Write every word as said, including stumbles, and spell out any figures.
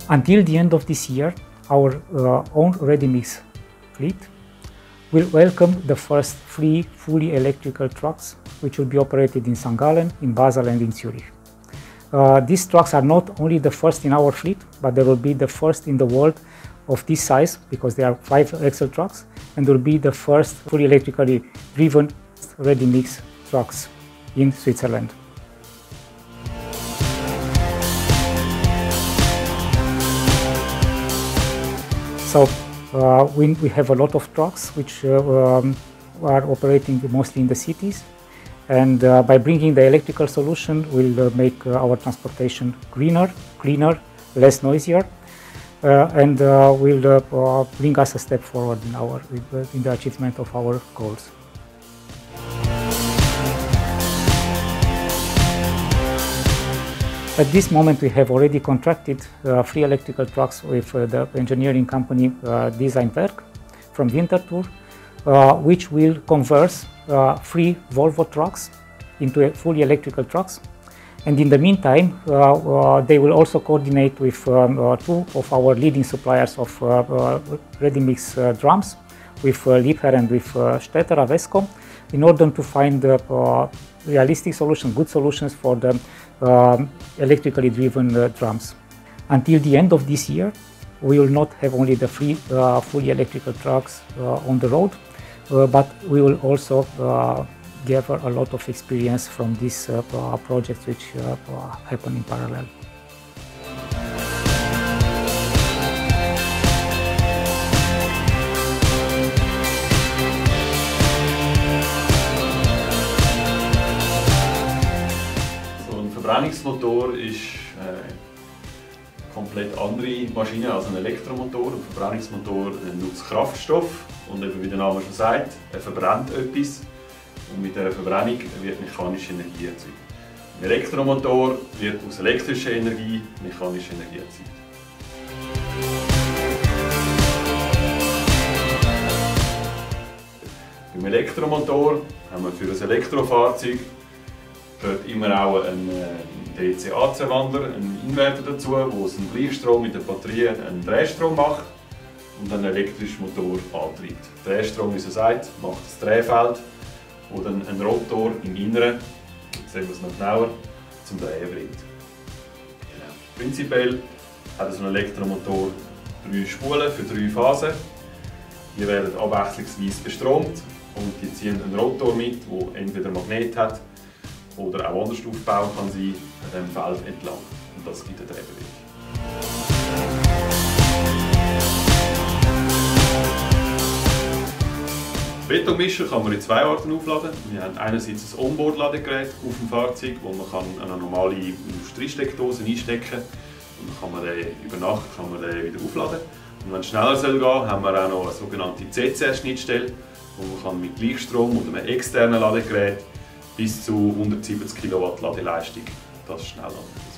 Until the end of this year, our uh, own ready-mix fleet will welcome the first three fully electrical trucks, which will be operated in Sankt Gallen, in Basel and in Zurich. Uh, these trucks are not only the first in our fleet, but they will be the first in the world of this size, because they are five axle trucks, and will be the first fully electrically driven ready-mix trucks in Switzerland. So uh, we, we have a lot of trucks which uh, um, are operating mostly in the cities, and uh, by bringing the electrical solution we'll uh, make uh, our transportation greener, cleaner, less noisier, uh, and uh, will uh, uh, bring us a step forward in, our, in the achievement of our goals. At this moment, we have already contracted uh, three electrical trucks with uh, the engineering company uh, Designwerk from Winterthur, uh, which will convert uh, three Volvo trucks into fully electrical trucks. And in the meantime, uh, uh, they will also coordinate with um, uh, two of our leading suppliers of uh, uh, ready-mix uh, drums, with uh, Liebherr and with uh, Stetter Avesco, in order to find uh, uh, realistic solutions, good solutions for the uh, electrically driven uh, drums. Until the end of this year, we will not have only the three uh, fully electrical trucks uh, on the road, uh, but we will also uh, gather a lot of experience from these uh, projects which uh, happen in parallel. Ein Verbrennungsmotor ist eine komplett andere Maschine als ein Elektromotor. Ein Verbrennungsmotor nutzt Kraftstoff und eben, wie der Name schon sagt, er verbrennt etwas und mit dieser Verbrennung wird mechanische Energie erzeugt. Ein Elektromotor wird aus elektrischer Energie mechanische Energie erzeugt. Beim Elektromotor haben wir für ein Elektrofahrzeug gehört immer auch ein D C A C-Wandler, ein Inverter dazu, wo es einen Gleichstrom mit der Batterie einen Drehstrom macht und einen elektrischen Motor antreibt. Der Drehstrom, wie es sagt, macht das Drehfeld, das dann einen Rotor im Inneren, jetzt sehen wir es noch genauer, zum Drehen bringt. Genau. Prinzipiell hat so ein Elektromotor drei Spulen für drei Phasen. Die werden abwechslungsweise bestromt und die ziehen einen Rotor mit, der entweder ein Magnet hat oder auch anders aufbauen kann sein, an diesem Feld entlang. Und das gibt eine Drehbewegung. Betonmischer kann man in zwei Arten aufladen. Wir haben einerseits ein Onboard-Ladegerät auf dem Fahrzeug, wo man kann eine normale Industriesteckdose einstecken kann. Und dann kann man den über Nacht kann man den wieder aufladen. Und wenn es schneller soll gehen, haben wir auch noch eine sogenannte C C R-Schnittstelle, wo man kann mit Gleichstrom und einem externen Ladegerät bis zu hundertsiebzig Kilowatt Ladeleistung das schnell an.